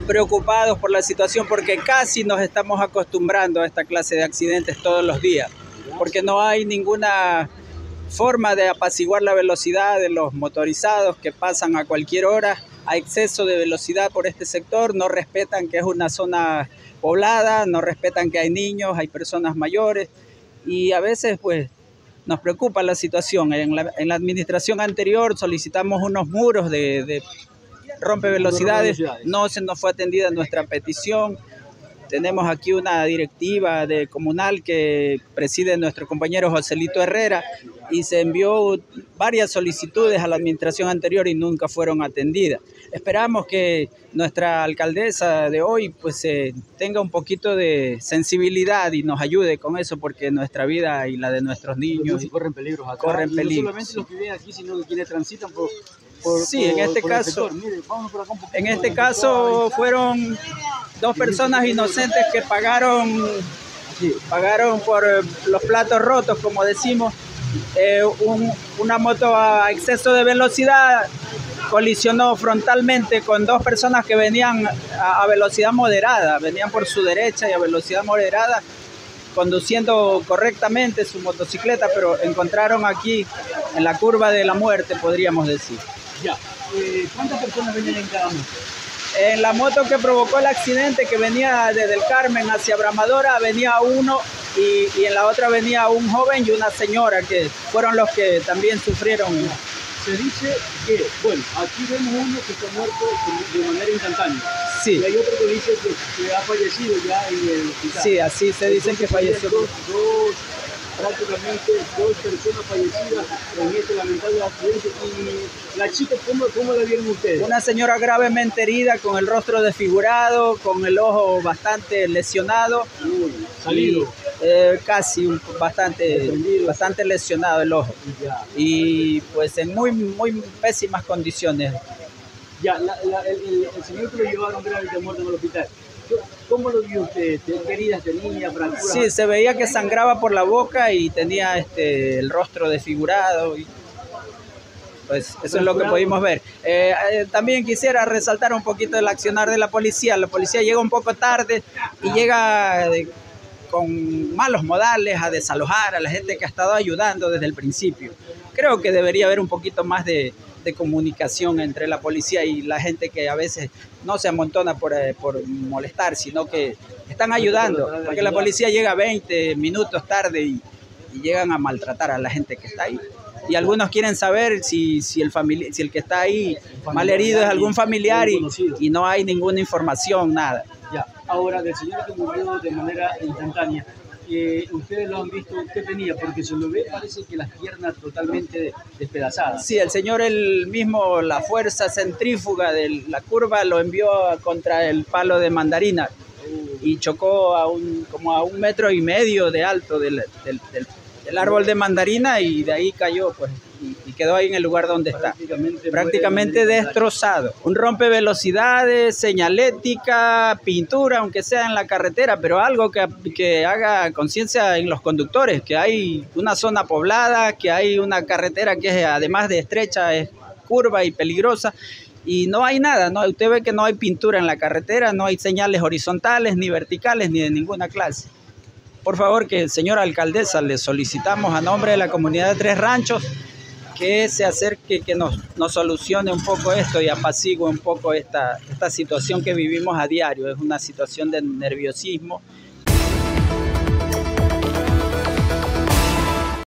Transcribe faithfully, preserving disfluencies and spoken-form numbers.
Preocupados por la situación porque casi nos estamos acostumbrando a esta clase de accidentes todos los días, porque no hay ninguna forma de apaciguar la velocidad de los motorizados que pasan a cualquier hora a exceso de velocidad por este sector, no respetan que es una zona poblada, no respetan que hay niños, hay personas mayores y a veces pues nos preocupa la situación. En la, en la administración anterior solicitamos unos muros de, de rompevelocidades, no se nos fue atendida nuestra petición. Tenemos aquí una directiva de comunal que preside nuestro compañero Joselito Herrera y se envió varias solicitudes a la administración anterior y nunca fueron atendidas. Esperamos que nuestra alcaldesa de hoy pues eh, tenga un poquito de sensibilidad y nos ayude con eso, porque nuestra vida y la de nuestros niños si corren peligros acá. Corren y peligros. No solamente los que viven aquí, sino que quienes transitan por, por sí, por, en este por caso, Mire, por acá un en este caso fueron dos personas inocentes que pagaron, sí, pagaron por los platos rotos, como decimos. Eh, un, una moto a exceso de velocidad colisionó frontalmente con dos personas que venían a, a velocidad moderada, venían por su derecha y a velocidad moderada, conduciendo correctamente su motocicleta, pero encontraron aquí en la curva de la muerte, podríamos decir. Ya, eh, ¿cuántas personas venían en cada moto? En la moto que provocó el accidente, que venía desde el Carmen hacia Bramadora, venía uno y, y en la otra venía un joven y una señora, que fueron los que también sufrieron. Se dice que, bueno, aquí vemos uno que está muerto de manera instantánea. Sí. Y hay otro que dice que, que ha fallecido ya en el hospital. Sí, así se dice que falleció. Dos, dos, prácticamente dos personas fallecidas en este lamentable accidente. Y la chica, ¿cómo, cómo la vieron ustedes? Una señora gravemente herida, con el rostro desfigurado, con el ojo bastante lesionado. Uy, salido. Y, eh, casi un, bastante, bastante lesionado el ojo. Ya. Y pues en muy, muy pésimas condiciones. Ya, la, la, el, el, el señor que lo llevaron grave y muerto en el hospital, ¿cómo lo vio usted? ¿Heridas de niña, fracturas? Sí, se veía que sangraba por la boca y tenía este, el rostro desfigurado. Y, pues eso es lo que pudimos ver. Eh, eh, también quisiera resaltar un poquito el accionar de la policía. La policía llega un poco tarde y llega de, con malos modales a desalojar a la gente que ha estado ayudando desde el principio. Creo que debería haber un poquito más de, de comunicación entre la policía y la gente que a veces no se amontona por, eh, por molestar, sino que están ayudando, porque la policía llega veinte minutos tarde y, y llegan a maltratar a la gente que está ahí. Y algunos quieren saber si, si, el, famili si el que está ahí mal herido es algún familiar y, y no hay ninguna información, nada. Ya. Ahora, del señor que murió de manera instantánea, eh, ustedes lo han visto, ¿qué tenía? Porque se lo ve, parece que las piernas totalmente despedazadas. Sí, el señor, él mismo, la fuerza centrífuga de la curva lo envió contra el palo de mandarina y chocó a un, como a un metro y medio de alto del, del, del, del árbol de mandarina, y de ahí cayó pues y, y quedó ahí en el lugar donde está, prácticamente, prácticamente destrozado. Un rompevelocidades, señalética, pintura, aunque sea en la carretera, pero algo que, que haga conciencia en los conductores, que hay una zona poblada, que hay una carretera que es, además de estrecha, es curva y peligrosa, y no hay nada, ¿no? Usted ve que no hay pintura en la carretera, no hay señales horizontales, ni verticales, ni de ninguna clase. Por favor, que señora alcaldesa, le solicitamos a nombre de la comunidad de Tres Ranchos que se acerque, que nos, nos solucione un poco esto y apacigue un poco esta, esta situación que vivimos a diario. Es una situación de nerviosismo,